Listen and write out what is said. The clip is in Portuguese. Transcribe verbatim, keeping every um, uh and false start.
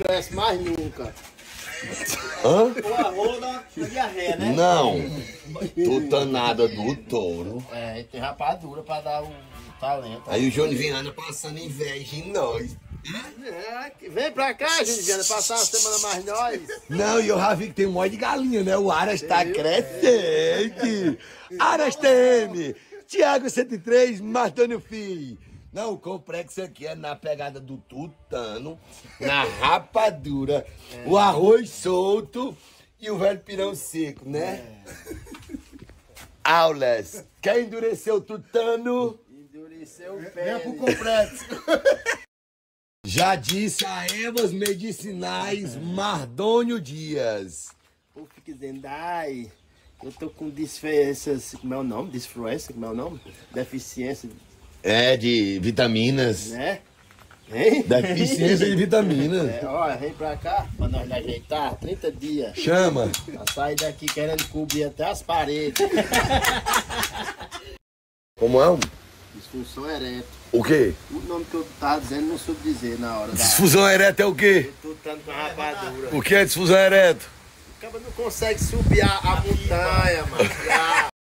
cresce mais nunca. Hã? O arroz dá diarreia, né? Não. Tutanada do touro. É, tem rapadura pra dar o talento. Aí o Johnny Viana passando inveja em nós. É, que vem pra cá, gente, Viana, passar uma semana mais nós. Não, e eu já vi que tem um monte de galinha, né? O Aras tá crescente. Aras T M, Thiago cento e três, Mardônio Filho. Não, o complexo aqui é na pegada do tutano, na rapadura, é. O arroz solto e o velho pirão seco, né? É. Aulas. Quer endurecer o tutano? Endurecer o pé. Vem pro complexo. Já disse a ervas medicinais Mardônio Dias. O que dizendo, ai, eu tô com disfluências, como é o nome? Disfluência, como é o nome? Deficiência. É, de vitaminas. Né? Hein? Deficiência de vitaminas. É, olha, vem pra cá, pra nós ajeitar, trinta dias. Chama. Pra sair daqui querendo cobrir até as paredes. Como é? Disfunção ereta. O quê? O nome que eu tava dizendo não soube dizer na hora da... Disfusão ereta é o quê? Eu tô dando com a rapadura. O que é disfusão ereta? O cara não consegue subir a, a montanha, mano. A,